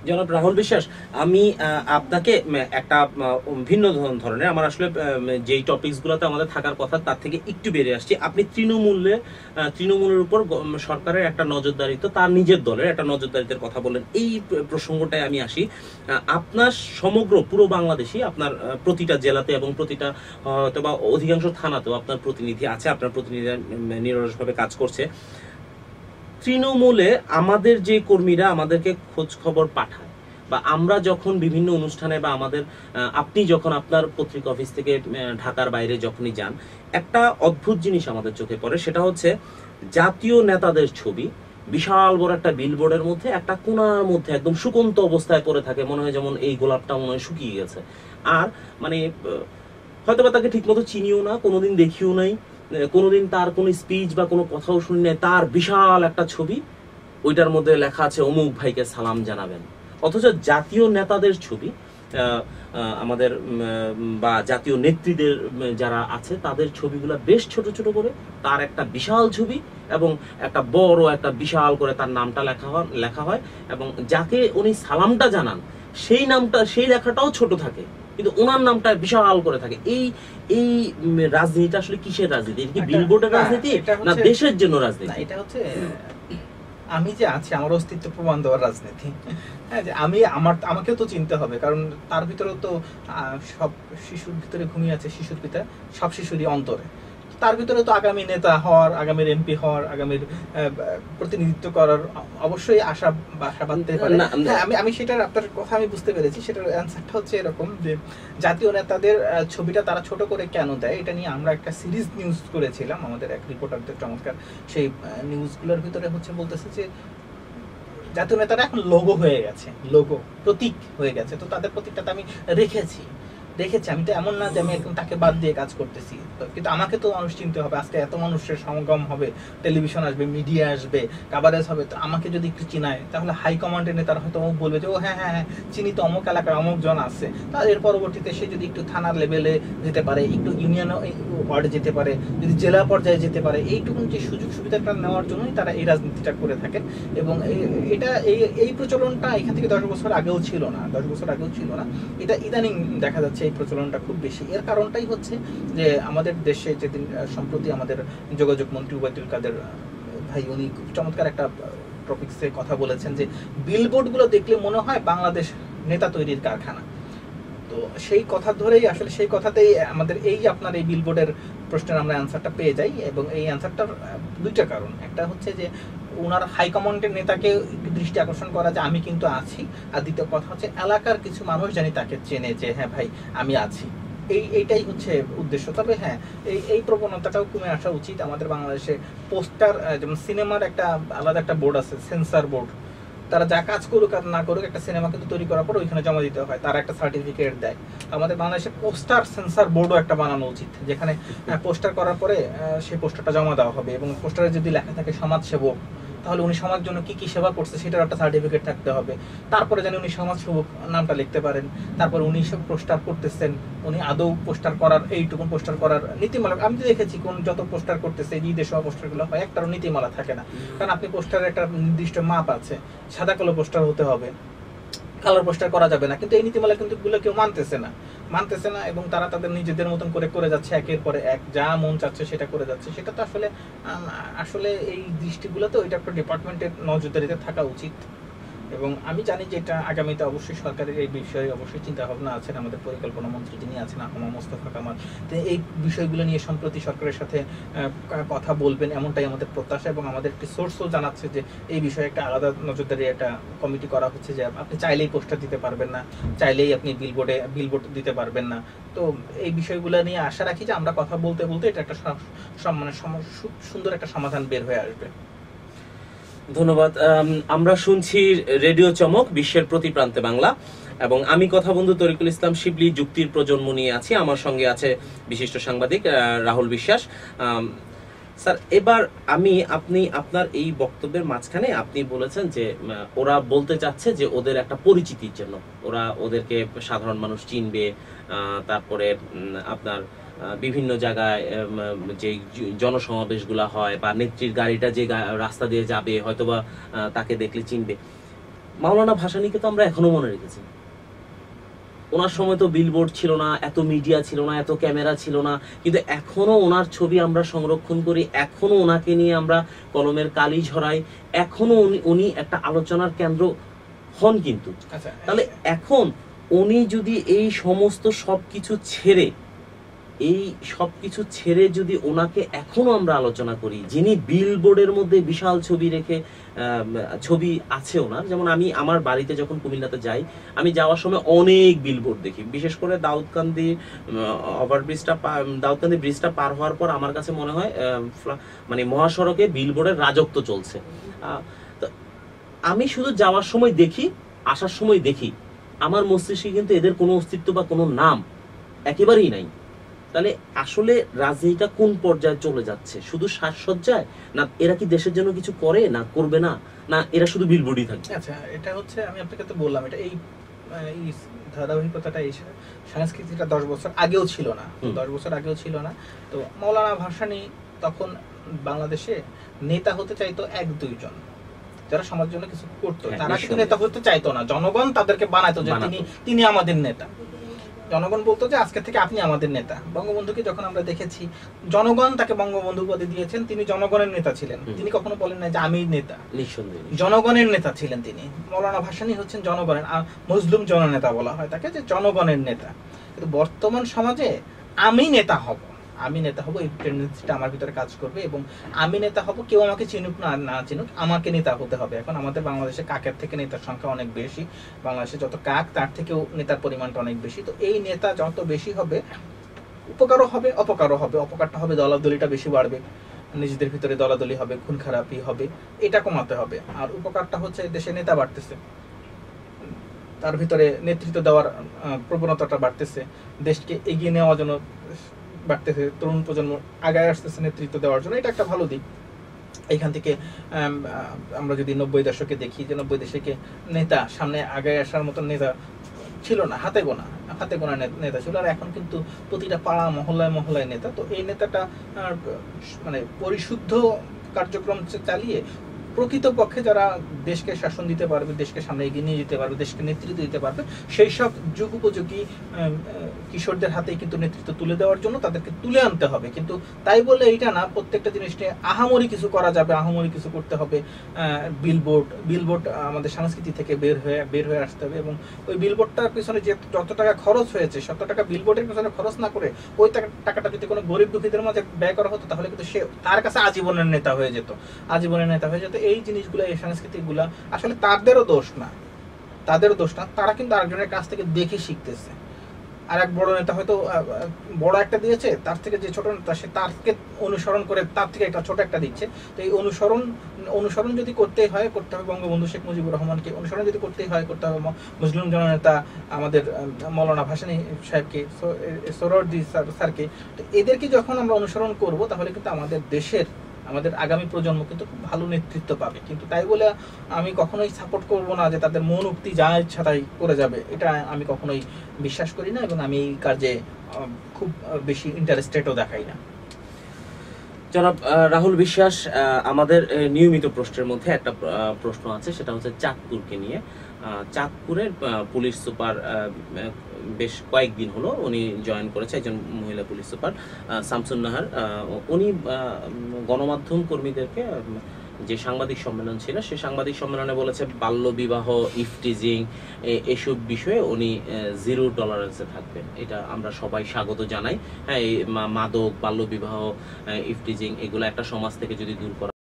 জনাব রাহুল বিশ্বাস, আমি আপনাকে একটা ভিন্ন ধরনের, আমার আসলে যেই টপিকস গুলোতে আমাদের থাকার কথা তার থেকে একটু বেরিয়ে আসছি। আপনি তৃণমূলের উপর সরকারের একটা নজরদারিত্ব, তার নিজের দলের একটা নজরদারিত্বের কথা বললেন। এই প্রসঙ্গটায় আমি আসি। আপনার সমগ্র পুরো বাংলাদেশই, আপনার প্রতিটা জেলাতে এবং প্রতিটা অথবা অধিকাংশ থানাতেও আপনার প্রতিনিধি আছে, আপনার প্রতিনিধি নিরলসভাবে কাজ করছে। তৃণমূলে আমাদের যে কর্মীরা আমাদেরকে খোঁজ খবর পাঠায়, বা আমরা যখন বিভিন্ন অনুষ্ঠানে, বা আমাদের আপনি যখন আপনার পত্রিকা অফিস থেকে ঢাকার বাইরে যখনই যান, একটা অদ্ভুত জিনিস আমাদের চোখে পড়ে। সেটা হচ্ছে জাতীয় নেতাদের ছবি বিশাল বড় একটা বিলবোর্ডের মধ্যে একটা কোণার মধ্যে একদম শুকন্ত অবস্থায় পড়ে থাকে, মনে হয় যেমন এই গোলাপটা মনে হয় শুকিয়ে গেছে। আর মানে হয়তোবা তাকে ঠিকমতো চিনিও না, কোনোদিন দেখিও নাই, কোনোদিন তার কোনো স্পিচ বা কোনো কথাও শুনি নাই, তার বিশাল একটা ছবি, ওইটার মধ্যে লেখা আছে অমুক ভাইকে সালাম জানাবেন। অথচ জাতীয় নেতাদের ছবি, আমাদের বা জাতীয় নেত্রীদের যারা আছে তাদের ছবিগুলো বেশ ছোট ছোট করে, তার একটা বিশাল ছবি এবং একটা বড় একটা বিশাল করে তার নামটা লেখা হয়, এবং যাকে উনি সালামটা জানান সেই নামটা, সেই লেখাটাও ছোট থাকে, কিন্তু ওনার নামটা বিশাল করে থাকে। এই এই রাজনীতিটা আসলে কিসের রাজনীতি? এটা কি বিলবোর্ডের রাজনীতি না দেশের জন্য রাজনীতি? এটা হচ্ছে আমি যে আছি আমার অস্তিত্ব প্রমাণ দেওয়ার রাজনীতি। হ্যাঁ, যে আমি আমাকেও তো চিনতে হবে, কারণ তার ভিতরেও তো সব শিশুর ভিতরে ঘুমিয়ে আছে শিশুর পিতা, সব শিশুরই অন্তরে। তার ভিতরে তো আগামী নেতা হওয়ার, আগামীর এমপি হওয়ার, আগামীর প্রতিনিধিত্ব করার অবশ্যই আশা বাঁধতে পারে। হ্যাঁ, আমি সেটার আপনার কথা আমি বুঝতে পেরেছি। সেটার অ্যান্সারটা হচ্ছে এরকম যে জাতীয় নেতাদের ছবিটা তারা ছোট করে কেন দেয়, এটা নিয়ে আমরা একটা সিরিজ নিউজ করেছিলাম, আমাদের এক রিপোর্টারদের চমৎকার সেই নিউজগুলোর ভিতরে হচ্ছে বলতেছে যে জাতীয় নেতারা এখন লোগো হয়ে গেছে, লোগো প্রতীক হয়ে গেছে। তো তাদের প্রতীকটা আমি রেখেছি। আমি তো এমন না যে আমি একদম তাকে বাদ দিয়ে কাজ করতেছি, কিন্তু আমাকে তো মানুষ চিনতে হবে। আজকে এত মানুষের সমাগম হবে, টেলিভিশন আসবে, মিডিয়া আসবে, কাভারেজ হবে, তো আমাকে যদি একটু চিনায় তাহলে হাই কমান্ডের নেতারা হয়তো বলবে যে ও হ্যাঁ হ্যাঁ হ্যাঁ চিনি তো, অমুক এলাকার অমুক জন আছে। তার এর পরবর্তীতে সে যদি একটু থানার লেভেলে যেতে পারে, একটু ইউনিয়ন ওয়ার্ডে যেতে পারে, যদি জেলা পর্যায়ে যেতে পারে, এইটুকু যে সুযোগ সুবিধাটা নেওয়ার জন্যই তারা এই রাজনীতিটা করে থাকেন। এবং এটা এই প্রচলনটা এখান থেকে 10 বছর আগেও ছিল না, এটা ইদানিং দেখা যাচ্ছে এই প্রচলনটা খুব বেশি। এর কারণটাই হচ্ছে যে আমাদের দেশে যেদিন সম্প্রতি আমাদের যোগাযোগ মন্ত্রী ওবায়দুল কাদের ভাই, উনি খুব চমৎকার একটা টপিকসে কথা বলেছেন যে বিলবোর্ডগুলো দেখলে মনে হয় বাংলাদেশ নেতা তৈরির কারখানা। তো সেই কথা ধরেই আসলে সেই কথাতেই আমাদের এই আপনার এই বিলবোর্ডের প্রশ্নের আমরা অ্যান্সারটা পেয়ে যাই। এবং এই অ্যান্সারটার দুইটা কারণ। একটা হচ্ছে যে ওনার হাইকমান্ডের নেতাকে একটু দৃষ্টি আকর্ষণ করা যে আমি কিন্তু আছি, আর দ্বিতীয় কথা হচ্ছে এলাকার কিছু মানুষ জানি তাকে চেনে যে হ্যাঁ ভাই আমি আছি। এইটাই হচ্ছে উদ্দেশ্য। তবে হ্যাঁ, এই প্রবণতাটাও কমে আসা উচিত। আমাদের বাংলাদেশে পোস্টার, যেমন সিনেমার একটা আলাদা একটা বোর্ড আছে, সেন্সর বোর্ড। তারা যা কাজ করুক আর না করুক, একটা সিনেমা কিন্তু তৈরি করার পর ওইখানে জমা দিতে হয়, তারা একটা সার্টিফিকেট দেয়। আমাদের বাংলাদেশে পোস্টার সেন্সর বোর্ডও একটা বানানো উচিত, যেখানে পোস্টার করার পরে সেই পোস্টারটা জমা দেওয়া হবে, এবং পোস্টারে যদি লেখা থাকে সমাজসেবক, তাহলে উনি সমাজের জন্য কি কি সেবা করছে সেটার একটা সার্টিফিকেট থাকতে হবে। তারপরে জানি উনি সমাজসেবক নামটা লিখতে পারেন। তারপর উনি সব পোস্টার করতেছেন, উনি আদৌ পোস্টার করার, এইটুকু পোস্টার করার নীতিমালা আমি তো দেখেছি, কোন যত পোস্টার করতেছে ঈদের সময় পোস্টারগুলো হয়, একটারও নীতিমালা থাকে না। কারণ আপনি পোস্টারের একটা নির্দিষ্ট মাপ আছে, সাদা কালো পোস্টার হতে হবে, কালার পোস্টার করা যাবে না। কিন্তু এই নীতিমালা কিন্তু গুলো কেউ মানতেছে না, এবং তারা তাদের নিজেদের মতন করে যাচ্ছে, একের পরে এক যা মন চাচ্ছে সেটা করে যাচ্ছে। সেটা তো আসলে এই দৃষ্টিগুলোতে ওইটা একটা ডিপার্টমেন্টের নজরদারিতে থাকা উচিত। এবং আমি জানি যে এটা আগামীতে অবশ্যই সরকারের এই বিষয়ে অবশ্যই চিন্তা ভাবনা আছেন, আমাদের পরিকল্পনা মন্ত্রী যিনি আছেন আহমদ মোস্তফা কামাল, তো এই বিষয়গুলো নিয়ে সম্প্রতি সরকারের সাথে কথা বলবেন, এমনটাই আমাদের প্রত্যাশা। এবং আমাদের একটি সোর্সও জানাচ্ছে যে এই বিষয়ে একটা আলাদা নজরদারি একটা কমিটি করা হচ্ছে, যে আপনি চাইলেই পোস্টার দিতে পারবেন না, চাইলেই আপনি বিলবোর্ড দিতে পারবেন না। তো এই বিষয়গুলো নিয়ে আশা রাখি যে আমরা কথা বলতে বলতে এটা একটা মানে সুন্দর একটা সমাধান বের হয়ে আসবে। ধন্যবাদ। আমরা শুনছি রেডিও চমক, বিশ্বের প্রতি প্রান্তে বাংলা, এবং আমি কথা বন্ধু তরিকুল ইসলাম শিবলি যুক্তির প্রজন্ম নিয়ে আছি। আমার সঙ্গে আছে বিশিষ্ট সাংবাদিক রাহুল বিশ্বাস। স্যার, এবার আপনি আপনার এই বক্তব্যের মাঝখানে আপনি বলেছেন যে ওরা বলতে চাচ্ছে যে ওদের একটা পরিচিতির জন্য ওদেরকে সাধারণ মানুষ চিনবে, তারপরে আপনার বিভিন্ন জায়গায় যে জনসমাবেশগুলা হয় বা নেত্রীর গাড়িটা যে রাস্তা দিয়ে যাবে হয়তোবা তাকে দেখলে চিনবে। মাওলানা ভাসানীকে তো আমরা এখনো মনে রেখেছি। ওনার সময় তো বিলবোর্ড ছিল না, এত মিডিয়া ছিল না, এত ক্যামেরা ছিল না, কিন্তু এখনো ওনার ছবি আমরা সংরক্ষণ করি, এখনো ওনাকে নিয়ে আমরা কলমের কালি ঝরাই, এখনো উনি একটা আলোচনার কেন্দ্র হন। কিন্তু আচ্ছা, তাহলে এখন উনি যদি এই সমস্ত সবকিছু ছেড়ে যদি ওনাকে এখনো আমরা আলোচনা করি, যিনি বিলবোর্ডের মধ্যে বিশাল ছবি রেখে ছবি আছে ওনার, যেমন আমি আমার বাড়িতে যখন কুমিল্লাতে যাই, আমি যাওয়ার সময় অনেক বিলবোর্ড দেখি, বিশেষ করে দাউদকান্দি দাউদকান্দি ব্রিজটা পার হওয়ার পর আমার কাছে মনে হয় মানে মহাসড়কে বিলবোর্ডের রাজত্ব চলছে। তো আমি শুধু যাওয়ার সময় দেখি, আসার সময় দেখি, আমার মস্তিষ্কে কিন্তু এদের কোনো অস্তিত্ব বা কোনো নাম একেবারেই নাই। তাহলে আসলে রাজনীতিটা কোন পর্যায়ে চলে যাচ্ছে? শুধু সাজসজ্জায়, না এরা কি দেশের জন্য কিছু করে, না করবে না, না এরা শুধু বিলবোর্ডই থাকবে? আচ্ছা, এটা হচ্ছে আমি আপনাকে তো বললাম, এটা এই ধারাবাহিকতাটা, এই সংস্কৃতিটা 10 বছর আগেও ছিল না, 10 বছর আগেও ছিল না। তো মাওলানা ভাসানী তখন বাংলাদেশে নেতা হতে চাইতো 1-2 জন, যারা সমাজের জন্য কিছু করতো। তারা কিন্তু নেতা হতে চাইতো না, জনগণ তাদেরকে বানাইতো যে তিনি আমাদের নেতা। জনগণ বলতো যে আজকে থেকে আপনি আমাদের নেতা। বঙ্গবন্ধুকে যখন আমরা দেখেছি, জনগণ তাকে বঙ্গবন্ধু উপাধি দিয়েছেন, তিনি জনগণের নেতা ছিলেন। তিনি কখনো বলেন না যে আমি নেতা, জনগণের নেতা ছিলেন তিনি। মাওলানা ভাসানী হচ্ছেন জনগণের, মজলুম জননেতা বলা হয় তাকে, যে জনগণের নেতা। কিন্তু বর্তমান সমাজে আমি নেতা হব এই টেন্ডেন্সিটা আমার ভিতরে কাজ করবে, এবং আমি নেতা হব, কেউ আমাকে চিনুক না চিনুক, আমাকে নেতা হতে হবে। এখন আমাদের বাংলাদেশে কাকের থেকে নেতার সংখ্যা অনেক বেশি, বাংলাদেশে যত কাক তার থেকেও নেতার পরিমাণটা অনেক বেশি। তো এই নেতা যত বেশি হবে, উপকারও হবে অপকারও হবে। অপকারটা হবে, দলাদলিটা বেশি বাড়বে, নিজেদের ভিতরে দলাদলি হবে, খুন খারাপি হবে, এটা কমাতে হবে। আর উপকারটা হচ্ছে দেশে নেতা বাড়তেছে, তার ভিতরে নেতৃত্ব দেওয়ার প্রবণতাটা বাড়তেছে, দেশকে এগিয়ে নেওয়ার জন্য বাড়তেছে, তরুণ প্রজন্ম আগায় আসতেছে নেতৃত্ব দেওয়ার জন্য। এটা একটা ভালো দিক। এইখান থেকে আমরা যদি 90 দশকে দেখি, যে 90 দশকে নেতা সামনে আগায় আসার মতন নেতা ছিল না, হাতে গোনা নেতা ছিল। আর এখন কিন্তু প্রতিটা পাড়া মহল্লায় নেতা। তো এই নেতাটা মানে পরিশুদ্ধ কার্যক্রম চালিয়ে প্রকৃতপক্ষে যারা দেশকে শাসন দিতে পারবে, দেশকে সামনে এগিয়ে নিয়ে যেতে পারবে, দেশকে নেতৃত্ব দিতে পারবে, সেই সব যুগোপযোগী কিশোরদের হাতে কিন্তু নেতৃত্ব তুলে দেওয়ার জন্য তাদেরকে তুলে আনতে হবে। কিন্তু তাই বলে এইটা না প্রত্যেকটা জিনিস নিয়ে আহামরি কিছু করা যাবে, আহামরি কিছু করতে হবে। বিলবোর্ড আমাদের সংস্কৃতি থেকে বের হয়ে আসতে হবে, এবং ওই বিলবোর্ডটার পিছনে যে যত টাকা খরচ হয়েছে, 100 টাকা বিলবোর্ডের পিছনে খরচ না করে ওই টাকাটা যদি কোনো গরিব দুঃখীদের মাঝে ব্যয় করা হতো, তাহলে কিন্তু সে তার কাছে আজীবনের নেতা হয়ে যেত। এই জিনিসগুলো, এই সংস্কৃতিগুলা আসলে তাদেরও দোষ না, তারা কিন্তু আরেকজনের কাছ থেকে দেখে শিখতেছে। আর এক বড় নেতা হয়তো বড় একটা দিয়েছে, তার থেকে যে ছোট নেতা সে তারকে অনুসরণ করে তার থেকে একটা ছোট একটা দিচ্ছে। তো এই অনুসরণ যদি করতে হবে বঙ্গবন্ধু শেখ মুজিবুর রহমানকে, অনুসরণ যদি করতেই হয় করতে হবে মুসলিম জননেতা আমাদের মাওলানা ভাসানী সাহেবকে, সোহরাওয়ার্দী স্যারকে। তো এদেরকে যখন আমরা অনুসরণ করব, তাহলে কিন্তু আমাদের আগামী প্রজন্ম কিন্তু খুব ভালো নেতৃত্ব পাবে। কিন্তু তাই বলে আমি কখনোই সাপোর্ট করব না যে তাদের মন উক্তি যা ইচ্ছা তাই করে যাবে, এটা আমি কখনোই বিশ্বাস করি না, এবং আমি এই কাজে খুব বেশি ইন্টারেস্টেডও দেখাই না। জনাব রাহুল বিশ্বাস, আমাদের নিয়মিত প্রশ্নের মধ্যে একটা প্রশ্ন আছে, সেটা হচ্ছে চাঁদপুরকে নিয়ে। চাঁদপুরের পুলিশ সুপার বেশ কয়েকদিন হলো উনি জয়েন করেছে, একজন মহিলা পুলিশ সুপার শামসুন নাহার। উনি গণমাধ্যম কর্মীদেরকে যে সাংবাদিক সম্মেলন ছিল, সেই সাংবাদিক সম্মেলনে বলেছে বাল্য বিবাহ, ইফটিজিং এসব বিষয়ে উনি 0 টলারেন্সে থাকবেন। এটা আমরা সবাই স্বাগত জানাই। হ্যাঁ, এই মাদক, বাল্য বিবাহ, ইফটিজিং এগুলো একটা সমাজ থেকে যদি দূর করা